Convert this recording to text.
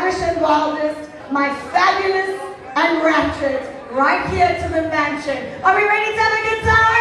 lavish and wildest, my fabulous and ratchet, right here to the mansion. Are we ready to have a good time?